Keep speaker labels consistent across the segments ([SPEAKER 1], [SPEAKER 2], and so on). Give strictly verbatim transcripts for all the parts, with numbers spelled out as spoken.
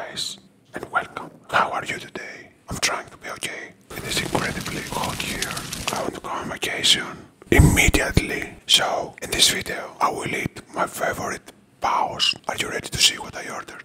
[SPEAKER 1] guys, and welcome. How are you today? I'm trying to be okay. It is incredibly hot here. I want to go on vacation immediately. So, in this video, I will eat my favorite paos. Are you ready to see what I ordered?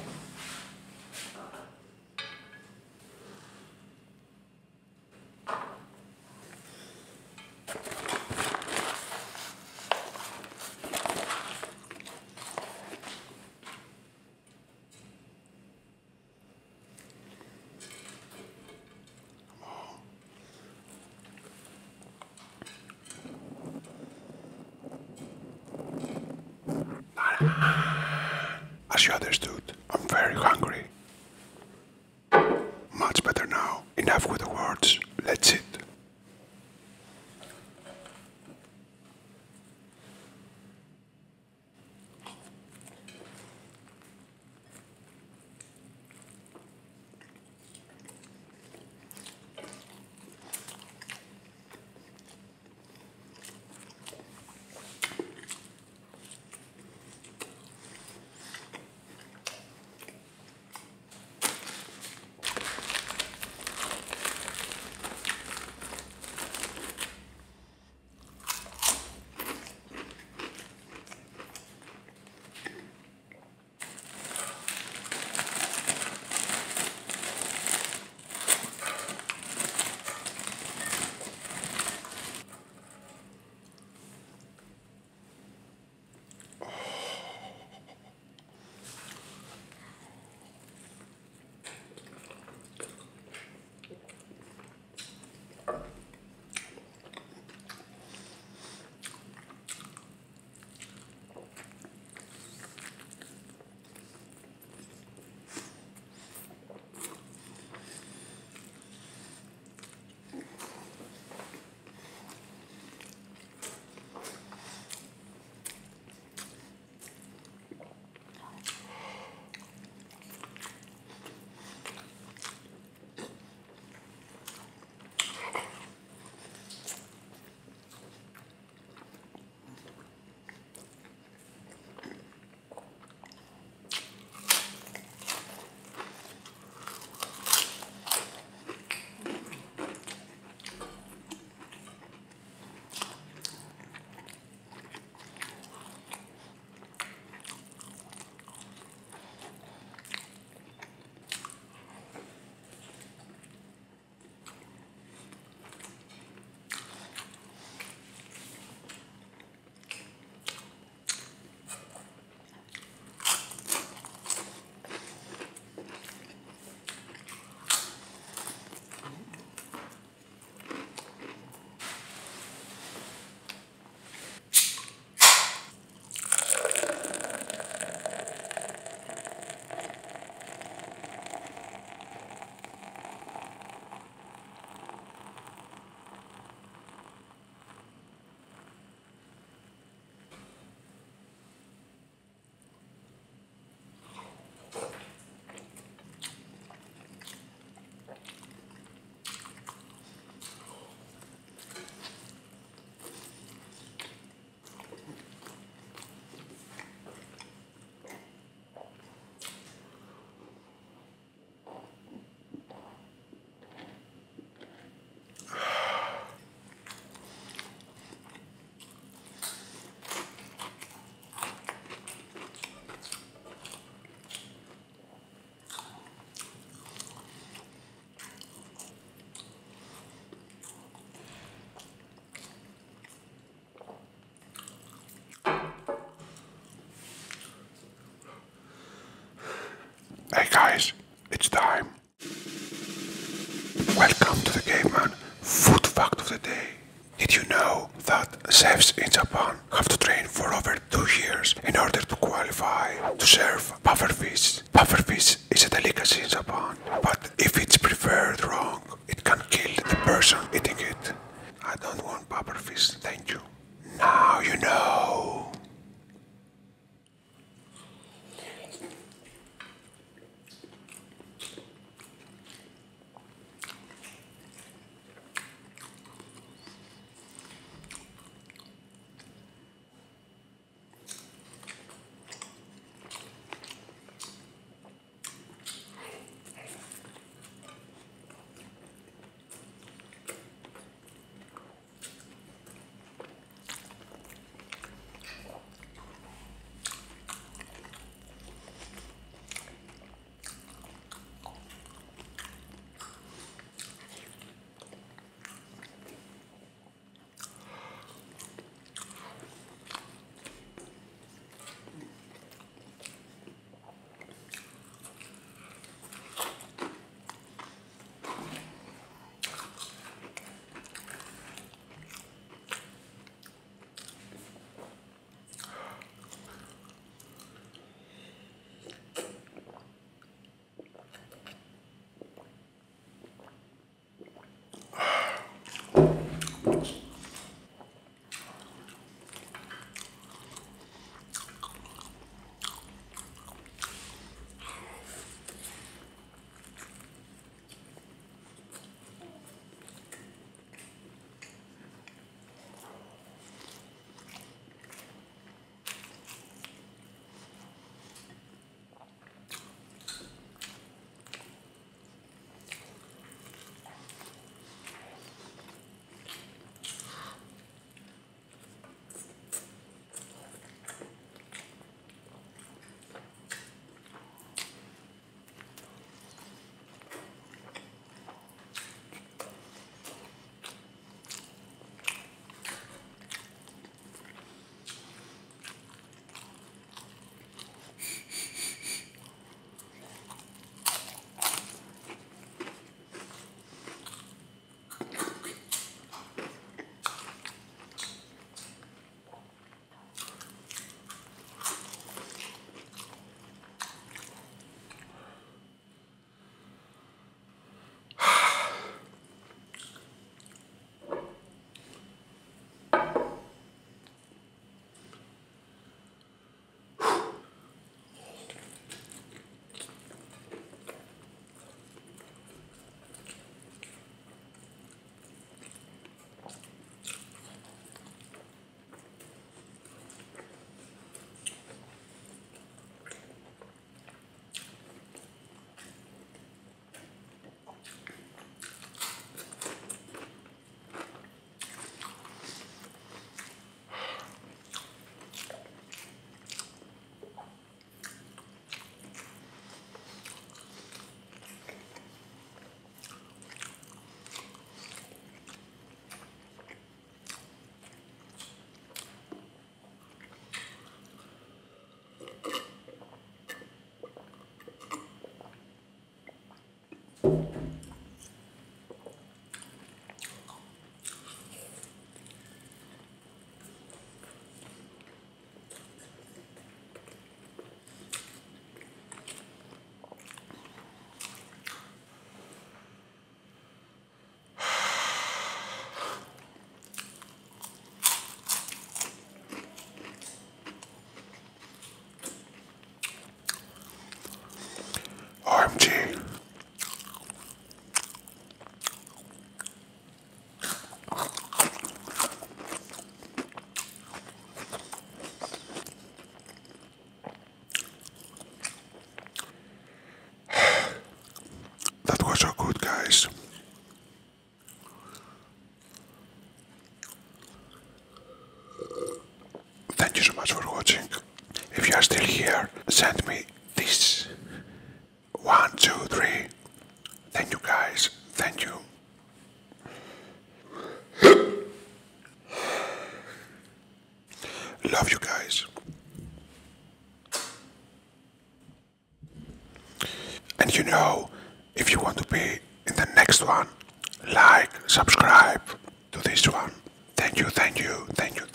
[SPEAKER 1] As you understood, I'm very hungry. Much better now. Enough with the words. Let's eat. Hey guys, it's time. Welcome to the Game Man Food Fact of the Day. Did you know that chefs in Japan have to train for over two years in order to qualify to serve pufferfish? Pufferfish is a delicacy in Japan, but if it's prepared wrong, it can kill the person eating it. I don't want pufferfish, thank you. Now you know. watching. If you are still here, send me this. One, two, three. Thank you guys. Thank you. Love you guys. And you know, if you want to be in the next one, like, subscribe to this one. Thank you, thank you, thank you.